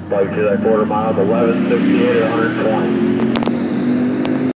Bike to that quarter mile, 1168 at 120.